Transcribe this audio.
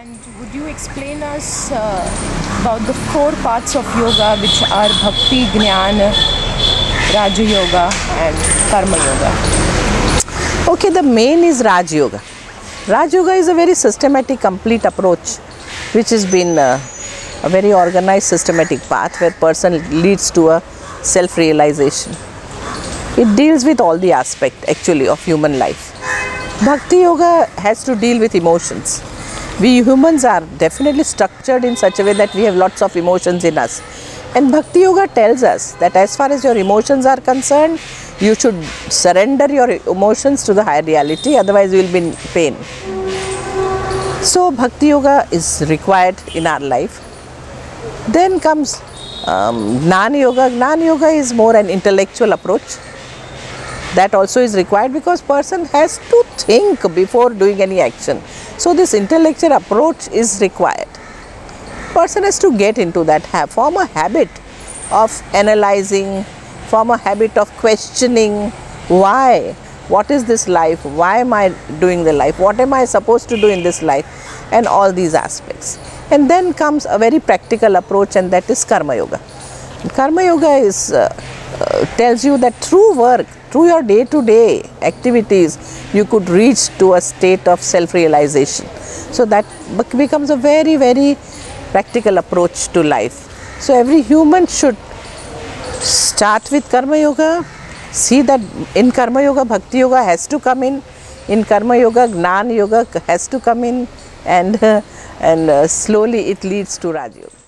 And would you explain us about the four parts of yoga, which are Bhakti, Jnana, Raja Yoga and Karma Yoga? Okay, the main is Raj Yoga. Raj Yoga is a very systematic, complete approach, which has been a very organized, systematic path where person leads to a self-realization. It deals with all the aspects actually of human life. Bhakti Yoga has to deal with emotions. We humans are definitely structured in such a way that we have lots of emotions in us. And Bhakti Yoga tells us that as far as your emotions are concerned, you should surrender your emotions to the higher reality, otherwise you will be in pain. So Bhakti Yoga is required in our life. Then comes Jnana Yoga. Jnana Yoga is more an intellectual approach. That also is required because person has to think before doing any action. So this intellectual approach is required. Person has to get into that, form a habit of analyzing, form a habit of questioning why, what is this life, why am I doing the life, what am I supposed to do in this life, and all these aspects. And then comes a very practical approach, and that is Karma Yoga. Karma Yoga is tells you that through work, through your day-to-day activities, you could reach to a state of self-realization. So that becomes a very, very practical approach to life. So every human should start with Karma Yoga, see that in Karma Yoga, Bhakti Yoga has to come in Karma Yoga, Jnana Yoga has to come in, and slowly it leads to Raj Yoga.